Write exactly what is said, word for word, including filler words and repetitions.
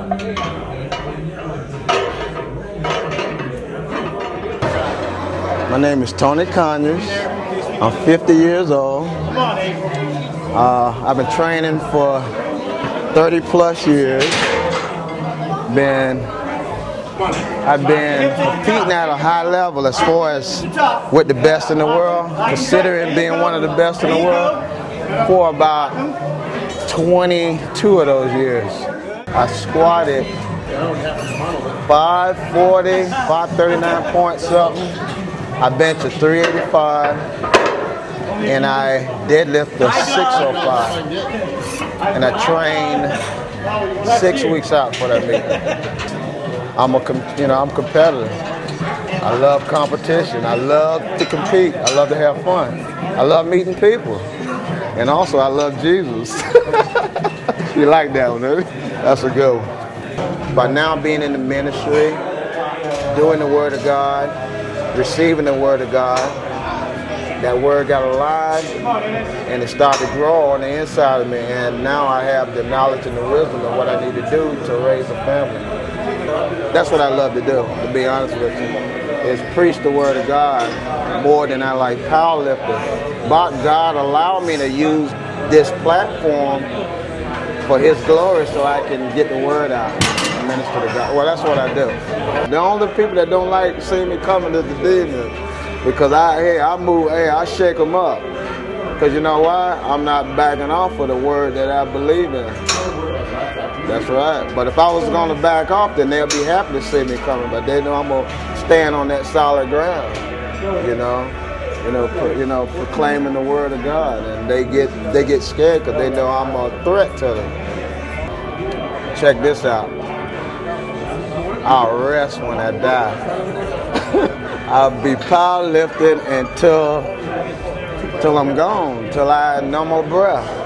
My name is Tony Conyers. I'm fifty years old. Uh, I've been training for thirty plus years. Been, I've been competing at a high level as far as with the best in the world, considering being one of the best in the world for about twenty-two of those years. I squatted five forty, five thirty-nine point something. I benched a three eighty-five, and I deadlifted a six oh five. And I trained six weeks out for that meeting. I'm a, you know, I'm competitive. I love competition. I love to compete. I love to have fun. I love meeting people, and also I love Jesus. You like that one, huh? That's a good one. By now being in the ministry, doing the Word of God, receiving the Word of God, that Word got alive and it started to grow on the inside of me, and now I have the knowledge and the wisdom of what I need to do to raise a family. That's what I love to do, to be honest with you, is preach the Word of God more than I like powerlifting. But God allowed me to use this platform for His glory so I can get the Word out and minister to God. Well, that's what I do. The only people that don't like seeing me coming is the demons, because I, hey, I move, hey, I shake them up. Because you know why? I'm not backing off of the Word that I believe in. That's right. But if I was going to back off, then they'll be happy to see me coming. But they know I'm going to stand on that solid ground, you know. You know, pro, you know, proclaiming the Word of God, and they get they get scared because they know I'm a threat to them. Check this out. I'll rest when I die. I'll be powerlifting until till I'm gone, till I have no more breath.